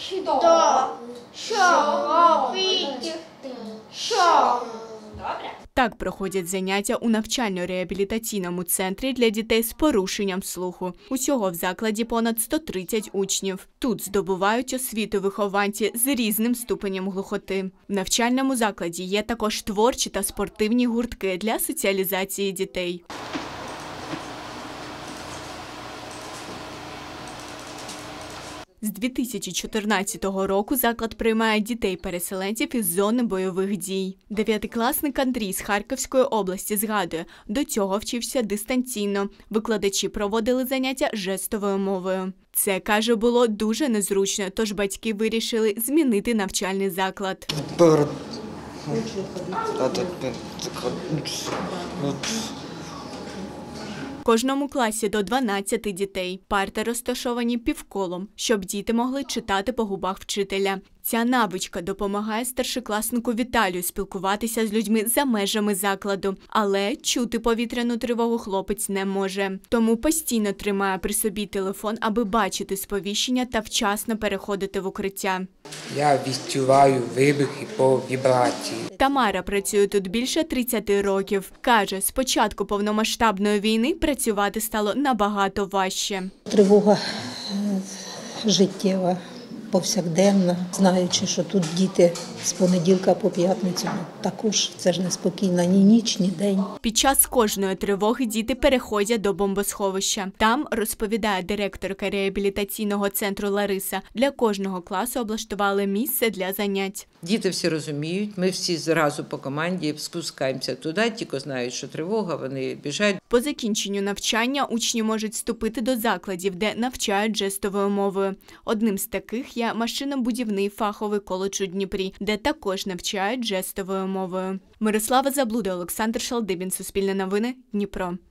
Що робити? Що? Добре. Так проходять заняття у навчально-реабілітаційному центрі для дітей з порушенням слуху. Усього в закладі понад 130 учнів. Тут здобувають освіту вихованці з різним ступенем глухоти. В навчальному закладі є також творчі та спортивні гуртки для соціалізації дітей. З 2014 року заклад приймає дітей-переселенців із зони бойових дій. Дев'ятикласник Андрій з Харківської області згадує, до цього вчився дистанційно. Викладачі проводили заняття жестовою мовою. Це, каже, було дуже незручно, тож батьки вирішили змінити навчальний заклад. В кожному класі до 12 дітей. Парти розташовані півколом, щоб діти могли читати по губах вчителя. Ця навичка допомагає старшокласнику Віталію спілкуватися з людьми за межами закладу, але чути повітряну тривогу хлопець не може. Тому постійно тримає при собі телефон, аби бачити сповіщення та вчасно переходити в укриття. Я відчуваю вибухи по вібрації. Тамара працює тут більше 30 років. Каже, з початку повномасштабної війни працювати стало набагато важче. Тривога життєва, повсякденна, знаючи, що тут діти з понеділка по п'ятницю, також це ж неспокійна ні ніч, ні день. Під час кожної тривоги діти переходять до бомбосховища. Там, розповідає директорка реабілітаційного центру Лариса, для кожного класу облаштували місце для занять. Діти всі розуміють, ми всі зразу по команді спускаємося туди, тільки знають, що тривога, вони біжать. По закінченню навчання учні можуть вступити до закладів, де навчають жестовою мовою. Одним з таких є машинобудівний фаховий коледж у Дніпрі, де також навчають жестовою мовою. Мирослава Заблуда, Олександр Шалдибін, Суспільне новини, Дніпро.